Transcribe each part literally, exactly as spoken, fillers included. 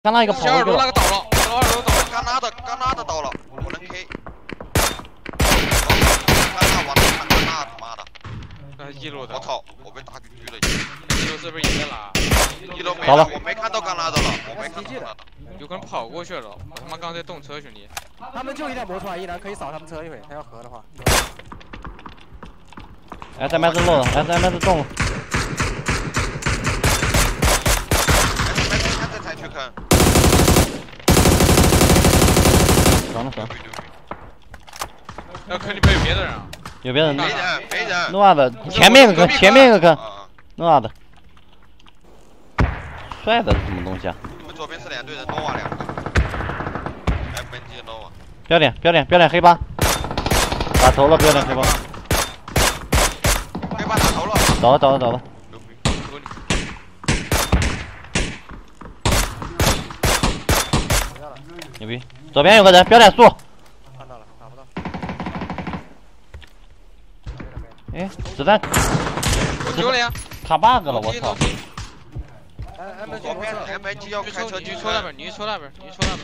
刚那一个跑小耳朵那了。 个倒了，小耳朵倒了。 刚拉的，刚拉的倒了，我能 K。刚拉完了，看刚拉，他妈的！ 呃，一楼的。 我操，我被打狙了。 一楼是不是也在拉？ 一楼没了，我没看到刚拉的了，我没看到了。 有可能跑过去了，我他妈刚在动车，兄弟。 他们就一辆摩托，一辆可以扫他们车一会，他要合的话。 S M S 漏了 ，S M S 中了。 现在才去坑。 爽了爽。 那坑里边有别的人啊？ 有别人。 没人，没人。 弄啥子？前面一个坑，前面一个坑。弄啥子？帅的是什么东西啊？ 你们左边是两队人，诺瓦两个。M N G 诺瓦。 标点，标点，标点黑八。打头了，标点黑八。 黑八打头了。 走了走了走了。 牛逼！左边有个人，标点树。 看到了，打不到。 哎，子弹。 我丢了呀！ 卡 bug 了，我操！ 哎 ，M G 左边 M G 要开车你去抽那边，你抽那边，你抽那边。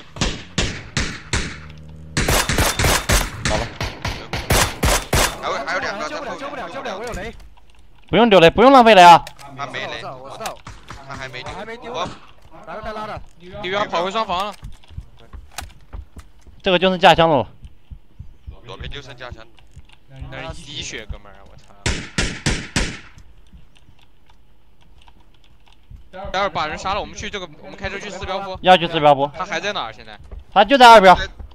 好了。 还有还有两个。 救不了，救不了，救不了，我有雷。 不用丢雷，不用浪费雷啊！ 他没雷， 我知道， 他还没丢， 还没丢。哪个该拉的？ 里边跑回双房了。 这个就剩架枪了。 左边就剩架枪。 那是一滴血，哥们儿，我操！待会儿把人杀了，我们去这个，我们开车去四标坡。 要去四标坡。 他还在哪儿？现在？ 他就在二标。